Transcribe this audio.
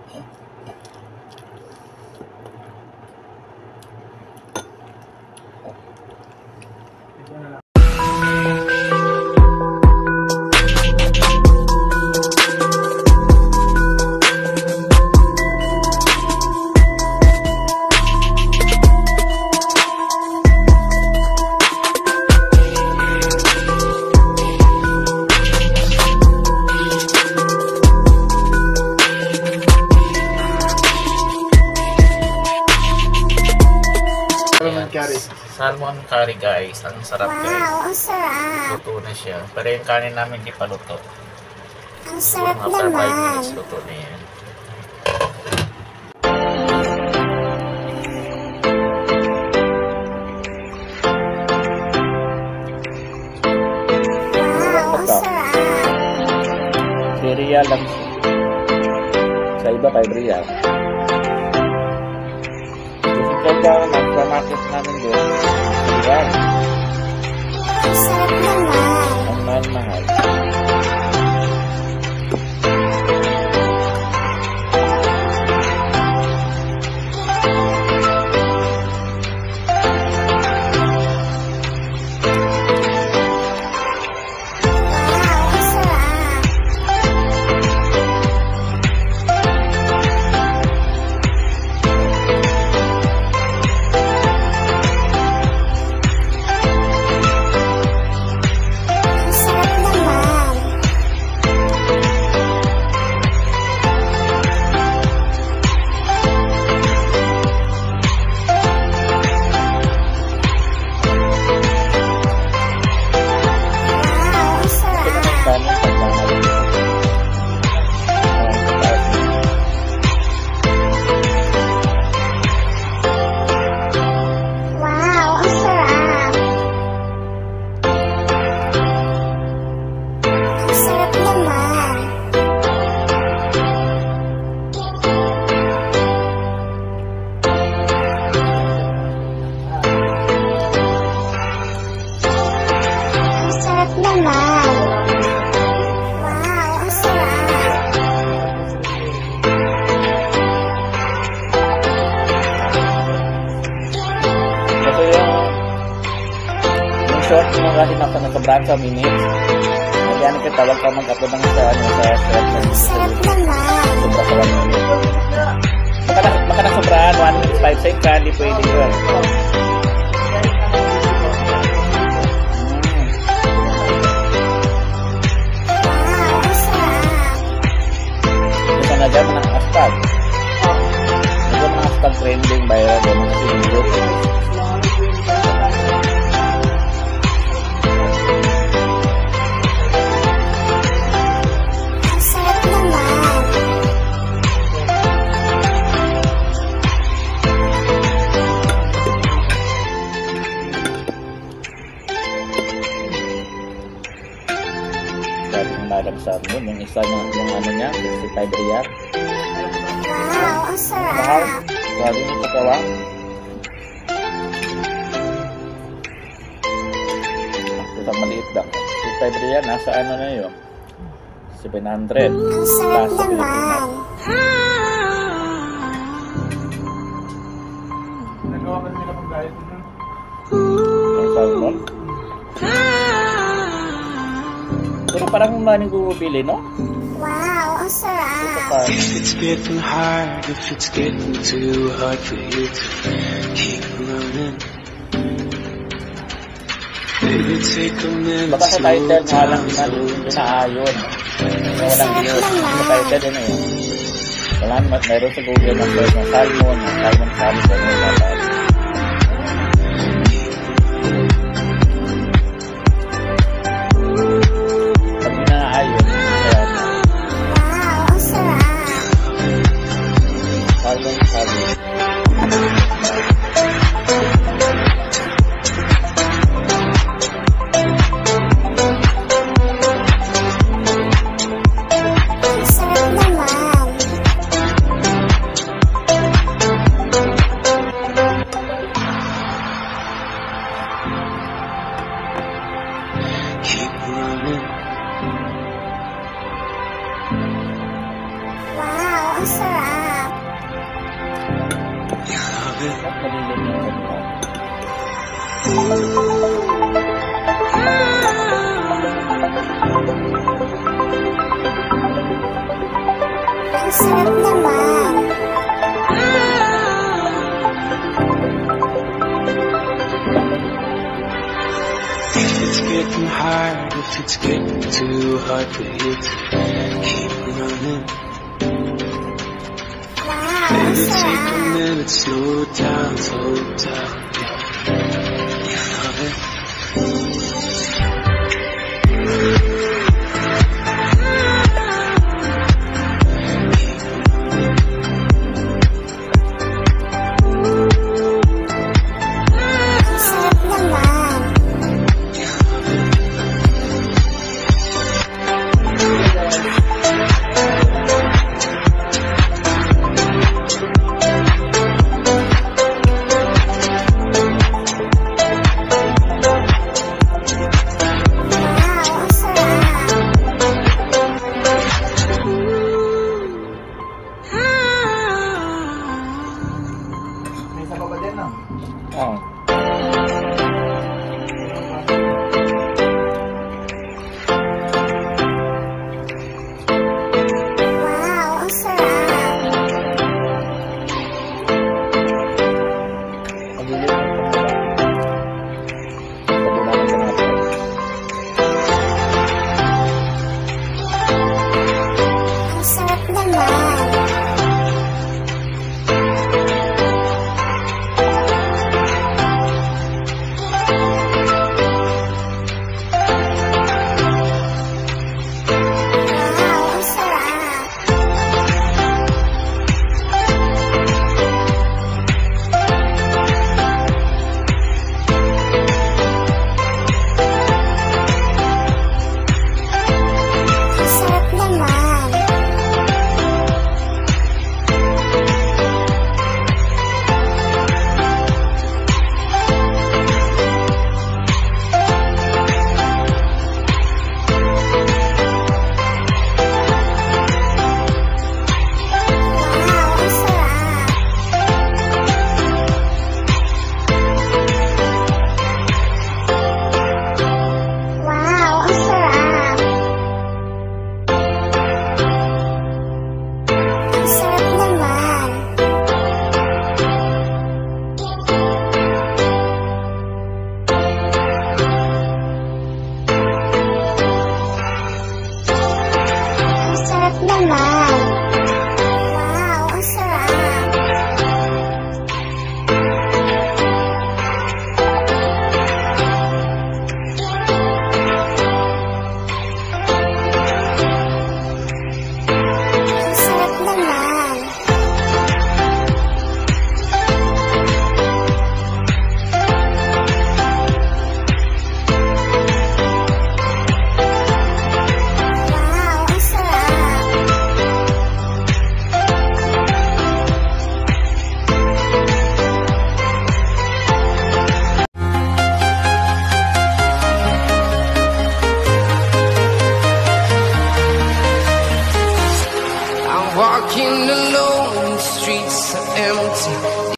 Salmon curry guys, ang sarap guys. Wow, ang sarap. Luto na siya. Pero yung kanin namin hindi pa luto. Ang sarap mga naman. 5 minutes luto na yan. Wow, ang sarap. 3 real lang. Sa iba 5 real. Kaya nagpa-market namin doon. Diyan. Ang sarap naman. Ang mahal-mahal. Short mo kasi nakabrand sa minutes. Kaya nakitawag ka mag-upload ng sa Sarap naman. sobra sa 1 minute. Baka nasobrahan 1 minute 5 seconds ka, hindi pwede yun. Ito na dyan, mga hashtag. Ito mga hashtag trending viral doon kasi video. Salmon, yung isa na, yung ano niya, 65 real. Wow, ang sarap. Mahal. Grabe yung pagkawang. Ito maliit lang. 65 real, nasa ano na yun? 700. Ang sarap naman. Nagawa ka nila pang gayet nyo? Ang salmon. Pero parang maraming bumibili, no? Wow, ang sarap. If it's getting hard, if it's getting too hard for you to keep running, baby, take a minute. Baka sa title, walang inaayon. Walang title, yun eh. Wala naman, meron sa Google ng search ng salmon curry, salmon curry. Wow, ang sarap. it. Malilim yung kanila. Ang sarap naman. If it's getting hard, if it's getting too hard for you to keep running, Wow, ang maybe take a sarap. minute, slow down, yeah. You love it. Ang sarap naman. Wow, ang sarap. May isa pa ba din, no? Oh. Wow, ang sarap. Malilim yung kanila. Kabulangan ka natin. Ang sarap naman. Wow, ang sarap. Ang sarap naman. Wow, ang sarap. Wow, ang sarap. Ang sarap naman. Ang sarap naman.